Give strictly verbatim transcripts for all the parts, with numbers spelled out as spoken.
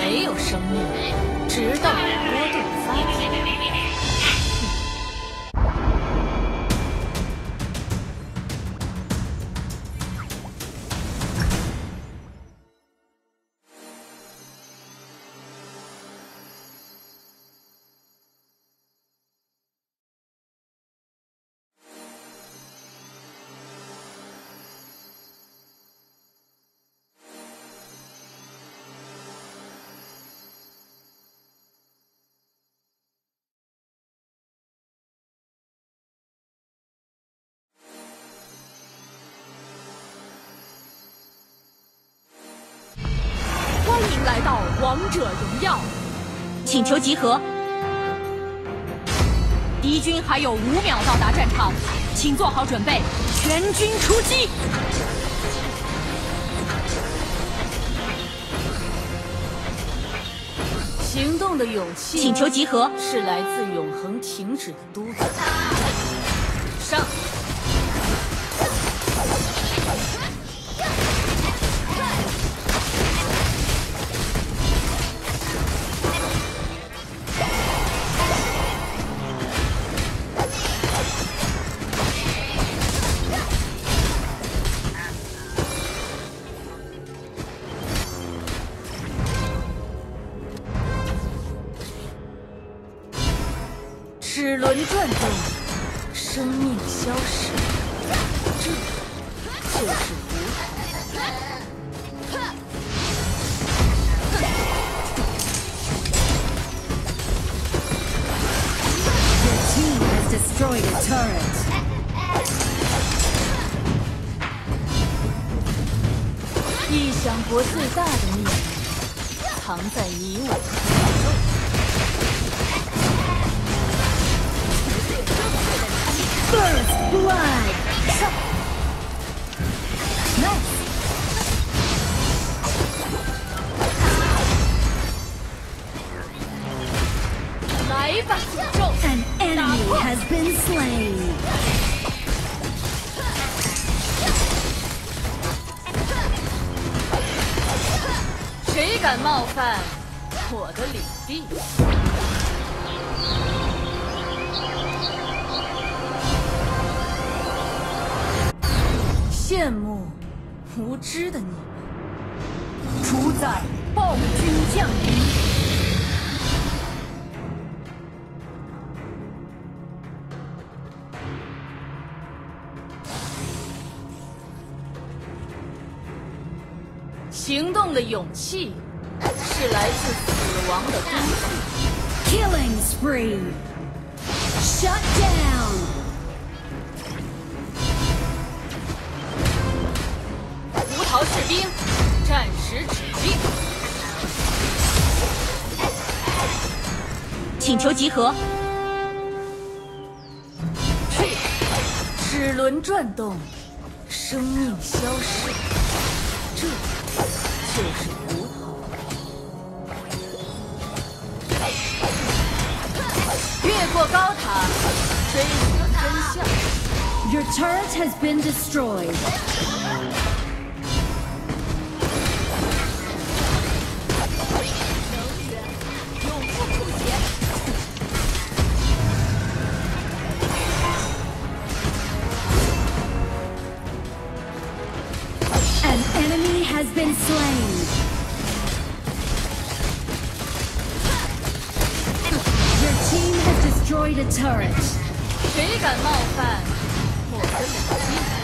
没有生命，直到波动发展。 欢迎来到王者荣耀，请求集合。敌军还有五秒到达战场，请做好准备，全军出击！ 行动的勇气， 请求集合， 是来自永恒停止的督促。上！ 齿轮转动，生命消逝，这就是胡桃。 Destroyed a turret. 意想国最大的秘密，藏在你我口中。 First blood. Nice. 来吧，诅咒！ An enemy has been slain. 谁敢冒犯我的领地？羡慕无知的你们！ 主宰暴君降临。 行动的勇气，是来自死亡的敦促。 Killing spree. Shut down. 胡桃士兵，暂时止兵。 请求集合。 去，齿轮转动，生命消逝，这。 就是胡桃。越过高塔，追寻真相。 Your turret has been destroyed. An enemy has been slain. Your team has destroyed a turret. 谁敢冒犯我的领地？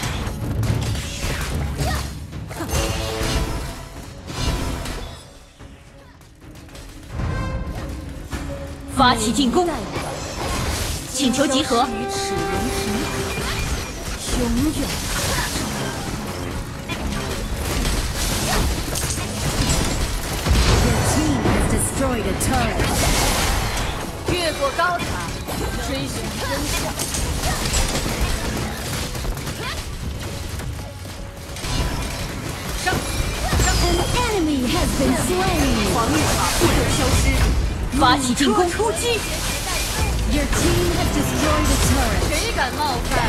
发起进攻！请求集合。 与齿轮平衡，永远。 Destroyed a turret. 越过高塔，追寻真相。上！ An enemy has been slain. 防御塔不能消失，发起进攻！出击！ Your team has destroyed a turret. 谁敢冒犯？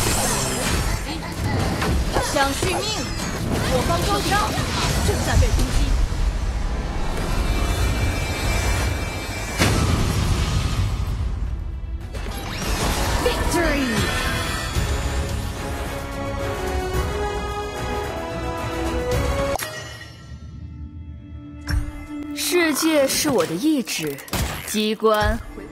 想续命？我方高塔正在被攻击。 Victory! 世界是我的意志，机关。